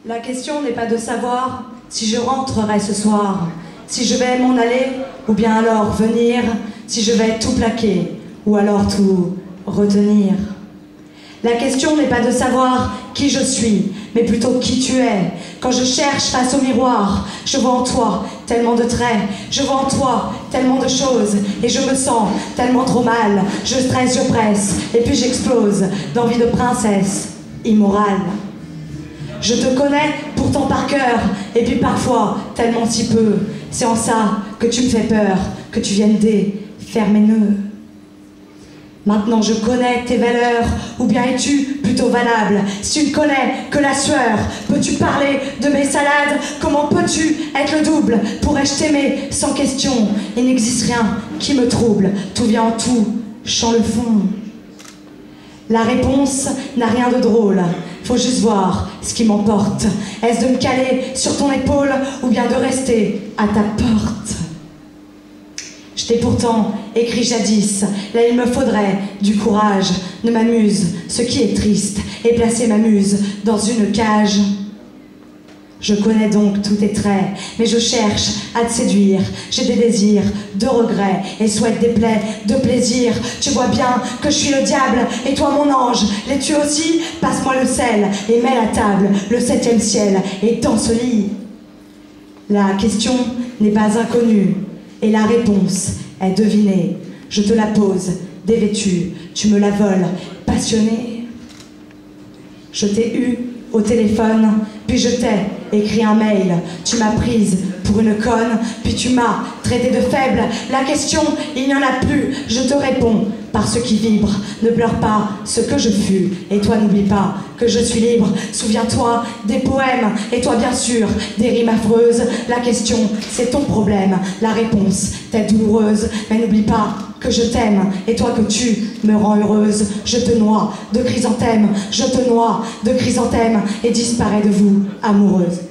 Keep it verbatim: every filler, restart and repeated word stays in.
La question n'est pas de savoir si je rentrerai ce soir, si je vais m'en aller ou bien alors venir, si je vais tout plaquer ou alors tout retenir. La question n'est pas de savoir qui je suis, mais plutôt qui tu es. Quand je cherche face au miroir, je vois en toi tellement de traits, je vois en toi tellement de choses, et je me sens tellement trop mal. Je stresse, je presse, et puis j'explose d'envie de princesse immorale. Je te connais pourtant par cœur, et puis parfois tellement si peu. C'est en ça que tu me fais peur, que tu viennes défaire mes nœuds. Maintenant je connais tes valeurs, ou bien es-tu plutôt valable? Si tu ne connais que la sueur, peux-tu parler de mes salades? Comment peux-tu être le double? Pourrais-je t'aimer sans question? Il n'existe rien qui me trouble, tout vient en tout, chant le fond. La réponse n'a rien de drôle, faut juste voir ce qui m'emporte. Est-ce de me caler sur ton épaule, ou bien de rester à ta porte? Je t'ai pourtant écrit jadis, là il me faudrait du courage. Ne m'amuse ce qui est triste, et placer ma muse dans une cage. Je connais donc tous tes traits, mais je cherche à te séduire. J'ai des désirs, de regrets, et souhaite des plaies de plaisir. Tu vois bien que je suis le diable, et toi mon ange. Les-tu aussi? Passe-moi le sel, et mets la table, le septième ciel, et dans ce lit. La question n'est pas inconnue, et la réponse est devinée. Je te la pose, dévêtue, tu me la voles, passionnée. Je t'ai eu au téléphone, puis je t'ai écrit un mail. Tu m'as prise pour une conne, puis tu m'as traité de faible. La question, il n'y en a plus, je te réponds par ce qui vibre. Ne pleure pas ce que je fus, et toi n'oublie pas que je suis libre. Souviens-toi des poèmes, et toi bien sûr des rimes affreuses. La question, c'est ton problème, la réponse t'est douloureuse. Mais n'oublie pas que je t'aime, et toi que tu me rends heureuse. Je te noie de chrysanthème, je te noie de chrysanthème, et disparais de vous, amoureuse.